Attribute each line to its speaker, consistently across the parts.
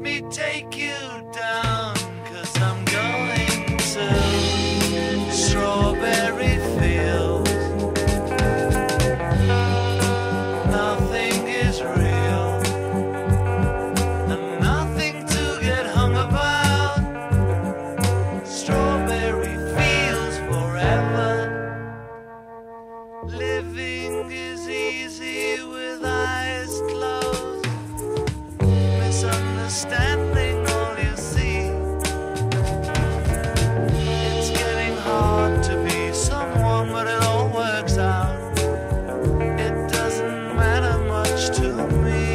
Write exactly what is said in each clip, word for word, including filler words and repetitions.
Speaker 1: me take you down, 'cause I'm going to strawberry fields. Nothing is real, and nothing to get hung about. Strawberry fields forever. Living is easy with eyes closed. Misunderstanding all you see. It's getting hard to be someone, but it all works out. It doesn't matter much to me.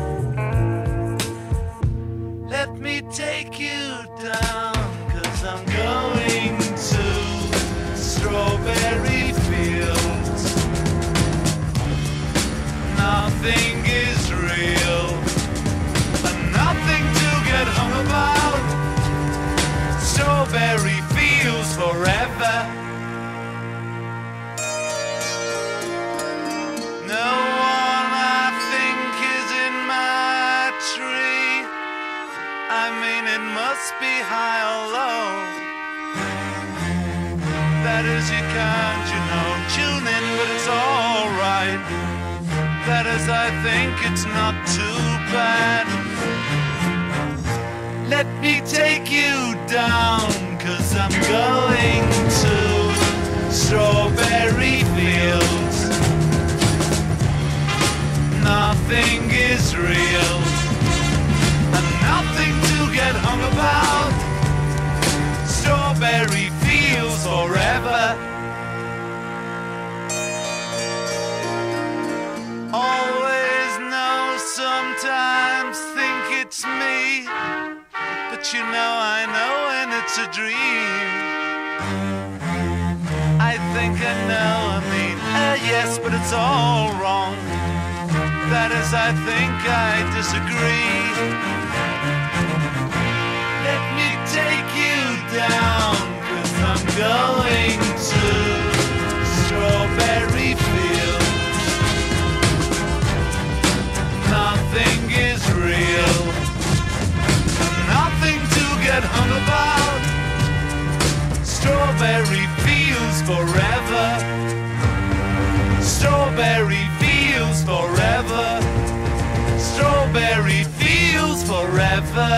Speaker 1: Let me take you down, 'cause I'm going to strawberry fields. Nothing is real, and nothing to get hung about. Strawberry fields forever. No one I think is in my tree. I mean, it must be high or low. That is, you can't, you know, tune in, but it's alright. That is, I think it's not too bad. Let me take you down, 'cause I'm going to strawberry fields. Nothing is real, and nothing to get hung about. Strawberry fields forever. Always know, sometimes think it's me, but you know I know when it's a dream. I think I know, I mean, uh, yes, but it's all wrong. That is, I think I disagree. Let me take you down, 'cause I'm going to strawberry fields. Nothing is real, nothing to get hung about. Strawberry fields forever. Strawberry fields forever. Strawberry fields forever.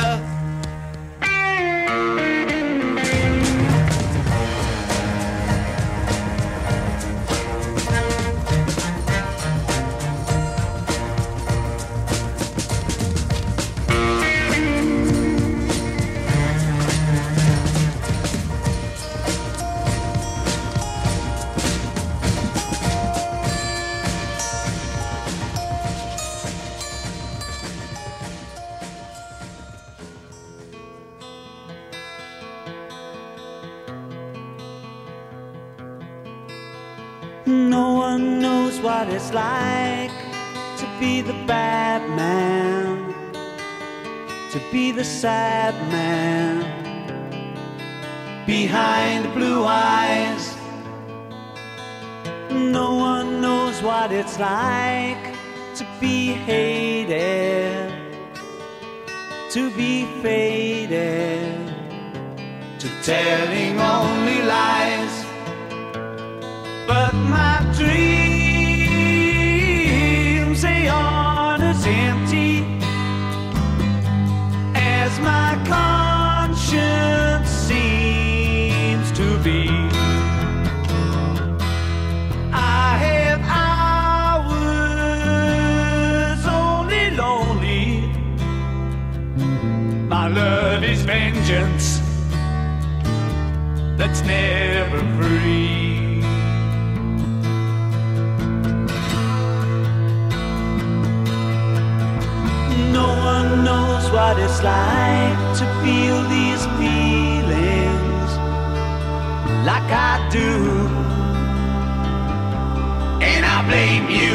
Speaker 2: No one knows what it's like to be the bad man, to be the sad man behind the blue eyes. No one knows what it's like to be hated, to be faded, to telling only lies. But my dreams, they aren't as empty as my conscience seems to be. I have hours only lonely. My love is vengeance that's never free. No one knows what it's like to feel these feelings like I do, and I blame you.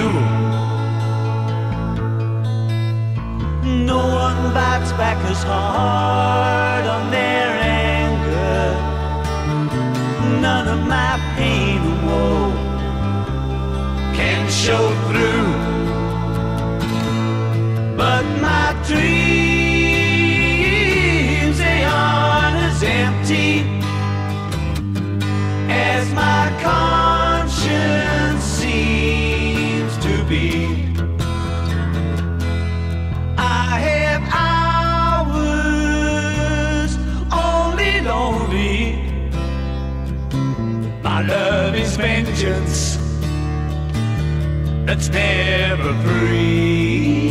Speaker 2: No one bites back as hard on their anger. None of my pain and woe can show through. But my dreams
Speaker 3: vengeance that's never free.